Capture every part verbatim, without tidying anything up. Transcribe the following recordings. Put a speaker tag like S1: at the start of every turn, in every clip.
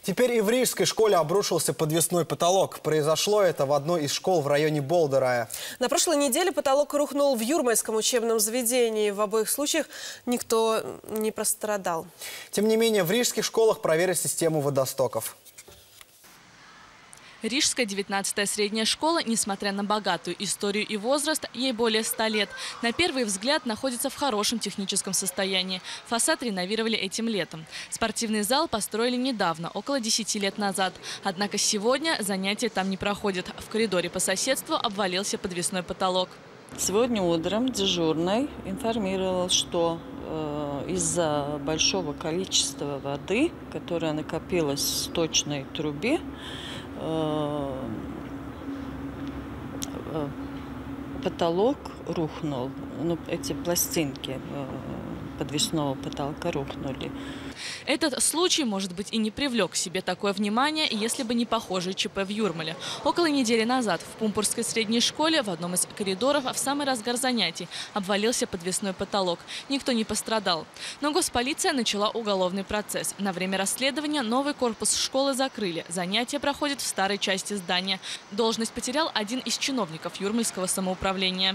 S1: Теперь и в рижской школе обрушился подвесной потолок. Произошло это в одной из школ в районе Болдерая.
S2: На прошлой неделе потолок рухнул в Юрмальском учебном заведении. В обоих случаях никто не пострадал.
S1: Тем не менее, в рижских школах проверят систему водостоков.
S3: Рижская девятнадцатая средняя школа, несмотря на богатую историю и возраст, ей более ста лет, на первый взгляд находится в хорошем техническом состоянии. Фасад реновировали этим летом. Спортивный зал построили недавно, около десяти лет назад. Однако сегодня занятия там не проходят. В коридоре по соседству обвалился подвесной потолок.
S4: Сегодня утром дежурный информировал, что э, из-за большого количества воды, которая накопилась в сточной трубе, потолок рухнул, ну, эти пластинки подвесного потолка рухнули.
S3: Этот случай, может быть, и не привлек к себе такое внимание, если бы не похожий ЧП в Юрмале. Около недели назад в Пумпурской средней школе в одном из коридоров в самый разгар занятий обвалился подвесной потолок. Никто не пострадал. Но госполиция начала уголовный процесс. На время расследования новый корпус школы закрыли. Занятия проходят в старой части здания. Должность потерял один из чиновников юрмальского самоуправления.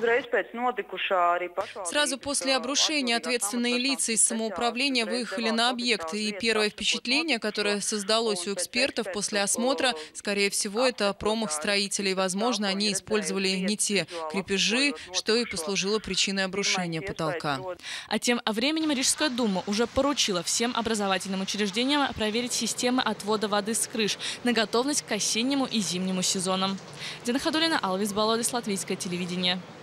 S5: Сразу после обрушения ответственные лица из самоуправления выехали на объект. И первое впечатление, которое создалось у экспертов после осмотра, скорее всего, это промах строителей. Возможно, они использовали не те крепежи, что и послужило причиной обрушения потолка.
S3: А тем временем Рижская дума уже поручила всем образовательным учреждениям проверить системы отвода воды с крыш на готовность к осеннему и зимнему сезонам. Дина Хадулина, Алвис Балодис, Латвийское телевидение.